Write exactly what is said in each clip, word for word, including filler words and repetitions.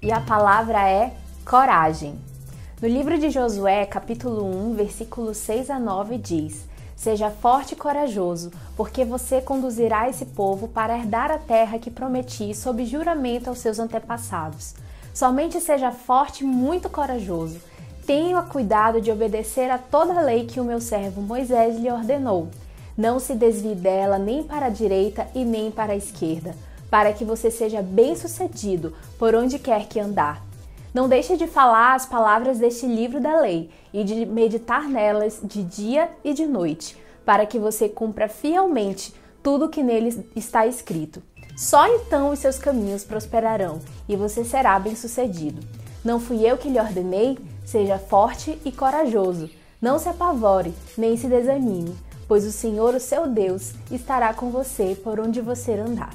e a palavra é coragem. No livro de Josué, capítulo um, versículos seis a nove diz: Seja forte e corajoso, porque você conduzirá esse povo para herdar a terra que prometi sob juramento aos seus antepassados. Somente seja forte e muito corajoso. Tenha cuidado de obedecer a toda a lei que o meu servo Moisés lhe ordenou. Não se desvie dela nem para a direita e nem para a esquerda, para que você seja bem-sucedido por onde quer que andar. Não deixe de falar as palavras deste livro da lei e de meditar nelas de dia e de noite, para que você cumpra fielmente tudo o que neles está escrito. Só então os seus caminhos prosperarão e você será bem-sucedido. Não fui eu que lhe ordenei? Seja forte e corajoso. Não se apavore, nem se desanime, pois o Senhor, o seu Deus, estará com você por onde você andar.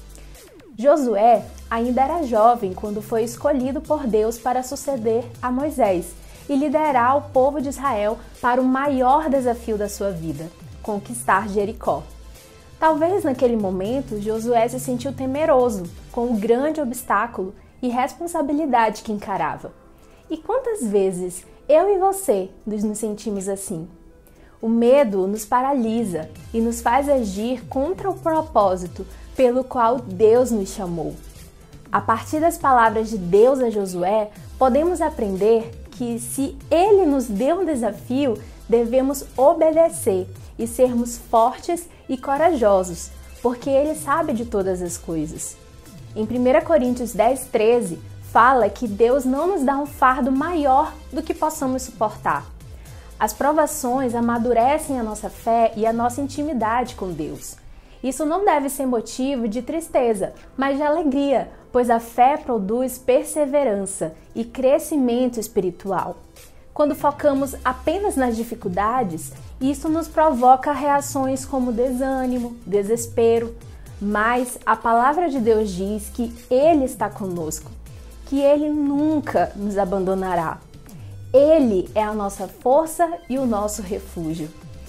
Josué ainda era jovem quando foi escolhido por Deus para suceder a Moisés e liderar o povo de Israel para o maior desafio da sua vida, conquistar Jericó. Talvez naquele momento Josué se sentiu temeroso com o grande obstáculo e responsabilidade que encarava. E quantas vezes eu e você nos sentimos assim? O medo nos paralisa e nos faz agir contra o propósito pelo qual Deus nos chamou. A partir das palavras de Deus a Josué, podemos aprender que se Ele nos deu um desafio, devemos obedecer e sermos fortes e corajosos, porque Ele sabe de todas as coisas. Em primeira Coríntios dez, treze, fala que Deus não nos dá um fardo maior do que possamos suportar. As provações amadurecem a nossa fé e a nossa intimidade com Deus. Isso não deve ser motivo de tristeza, mas de alegria, pois a fé produz perseverança e crescimento espiritual. Quando focamos apenas nas dificuldades, isso nos provoca reações como desânimo, desespero, mas a palavra de Deus diz que Ele está conosco, que Ele nunca nos abandonará. Ele é a nossa força e o nosso refúgio.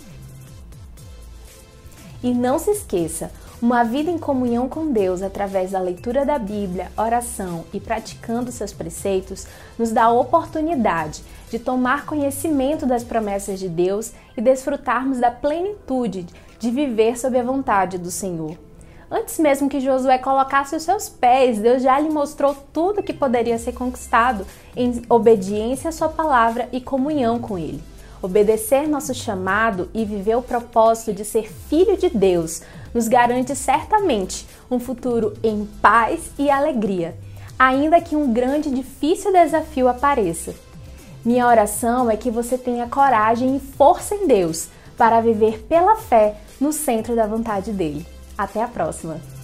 E não se esqueça, uma vida em comunhão com Deus através da leitura da Bíblia, oração e praticando seus preceitos nos dá a oportunidade de tomar conhecimento das promessas de Deus e desfrutarmos da plenitude de viver sob a vontade do Senhor. Antes mesmo que Josué colocasse os seus pés, Deus já lhe mostrou tudo que poderia ser conquistado em obediência à sua palavra e comunhão com Ele. Obedecer nosso chamado e viver o propósito de ser filho de Deus nos garante certamente um futuro em paz e alegria, ainda que um grande e difícil desafio apareça. Minha oração é que você tenha coragem e força em Deus para viver pela fé no centro da vontade dele. Até a próxima!